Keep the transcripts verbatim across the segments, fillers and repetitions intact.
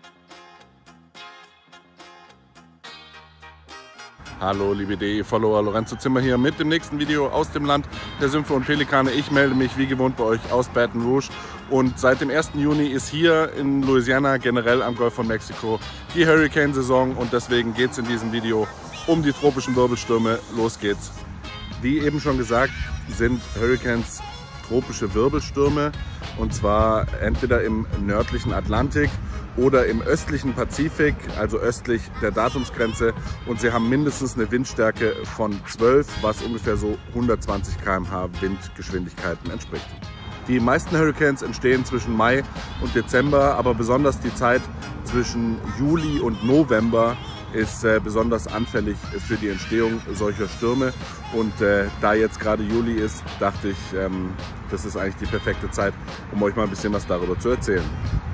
Hallo liebe D E-Follower, Lorenzo Zimmer hier mit dem nächsten Video aus dem Land der Sümpfe und Pelikane. Ich melde mich wie gewohnt bei euch aus Baton Rouge und seit dem ersten Juni ist hier in Louisiana, generell am Golf von Mexiko, die Hurricane-Saison und deswegen geht es in diesem Video um die tropischen Wirbelstürme. Los geht's! Wie eben schon gesagt, sind Hurricanes tropische Wirbelstürme und zwar entweder im nördlichen Atlantik oder im östlichen Pazifik, also östlich der Datumsgrenze, und sie haben mindestens eine Windstärke von zwölf, was ungefähr so hundertzwanzig Kilometer pro Stunde Windgeschwindigkeiten entspricht. Die meisten Hurricanes entstehen zwischen Mai und Dezember, aber besonders die Zeit zwischen Juli und November ist äh, besonders anfällig für die Entstehung solcher Stürme. Und äh, da jetzt gerade Juli ist, dachte ich, ähm, das ist eigentlich die perfekte Zeit, um euch mal ein bisschen was darüber zu erzählen.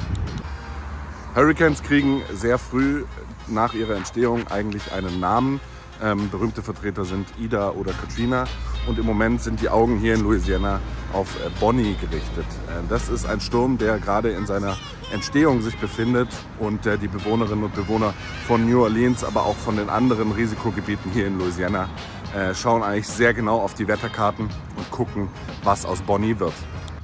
Hurricanes kriegen sehr früh nach ihrer Entstehung eigentlich einen Namen. Ähm, berühmte Vertreter sind Ida oder Katrina und im Moment sind die Augen hier in Louisiana auf äh, Bonnie gerichtet. Äh, das ist ein Sturm, der gerade in seiner Entstehung sich befindet und äh, die Bewohnerinnen und Bewohner von New Orleans, aber auch von den anderen Risikogebieten hier in Louisiana äh, schauen eigentlich sehr genau auf die Wetterkarten und gucken, was aus Bonnie wird.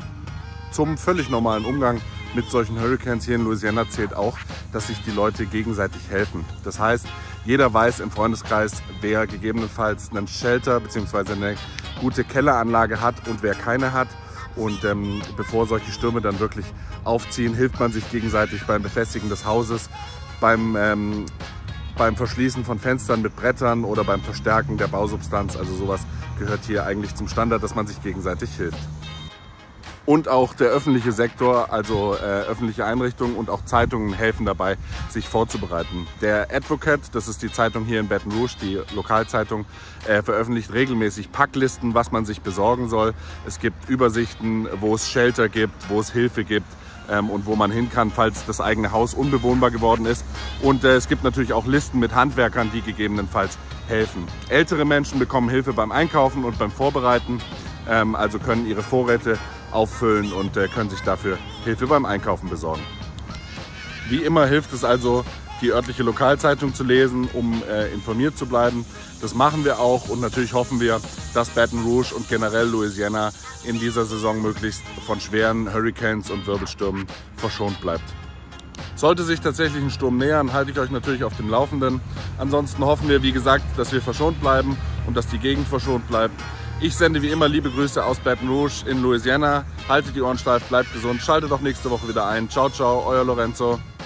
Zum völlig normalen Umgang mit solchen Hurricanes hier in Louisiana zählt auch, dass sich die Leute gegenseitig helfen. Das heißt, jeder weiß im Freundeskreis, wer gegebenenfalls einen Shelter bzw. eine gute Kelleranlage hat und wer keine hat. Und ähm, bevor solche Stürme dann wirklich aufziehen, hilft man sich gegenseitig beim Befestigen des Hauses, beim, ähm, beim Verschließen von Fenstern mit Brettern oder beim Verstärken der Bausubstanz. Also sowas gehört hier eigentlich zum Standard, dass man sich gegenseitig hilft. Und auch der öffentliche Sektor, also äh, öffentliche Einrichtungen und auch Zeitungen helfen dabei, sich vorzubereiten. Der Advocate, das ist die Zeitung hier in Baton Rouge, die Lokalzeitung, äh, veröffentlicht regelmäßig Packlisten, was man sich besorgen soll. Es gibt Übersichten, wo es Shelter gibt, wo es Hilfe gibt ähm, und wo man hin kann, falls das eigene Haus unbewohnbar geworden ist. Und äh, es gibt natürlich auch Listen mit Handwerkern, die gegebenenfalls helfen. Ältere Menschen bekommen Hilfe beim Einkaufen und beim Vorbereiten, ähm, also können ihre Vorräte auffüllen und äh, können sich dafür Hilfe beim Einkaufen besorgen. Wie immer hilft es also, die örtliche Lokalzeitung zu lesen, um äh, informiert zu bleiben. Das machen wir auch und natürlich hoffen wir, dass Baton Rouge und generell Louisiana in dieser Saison möglichst von schweren Hurricanes und Wirbelstürmen verschont bleibt. Sollte sich tatsächlich ein Sturm nähern, halte ich euch natürlich auf dem Laufenden. Ansonsten hoffen wir, wie gesagt, dass wir verschont bleiben und dass die Gegend verschont bleibt. Ich sende wie immer liebe Grüße aus Baton Rouge in Louisiana. Haltet die Ohren steif, bleibt gesund, schaltet auch nächste Woche wieder ein. Ciao, ciao, euer Lorenzo.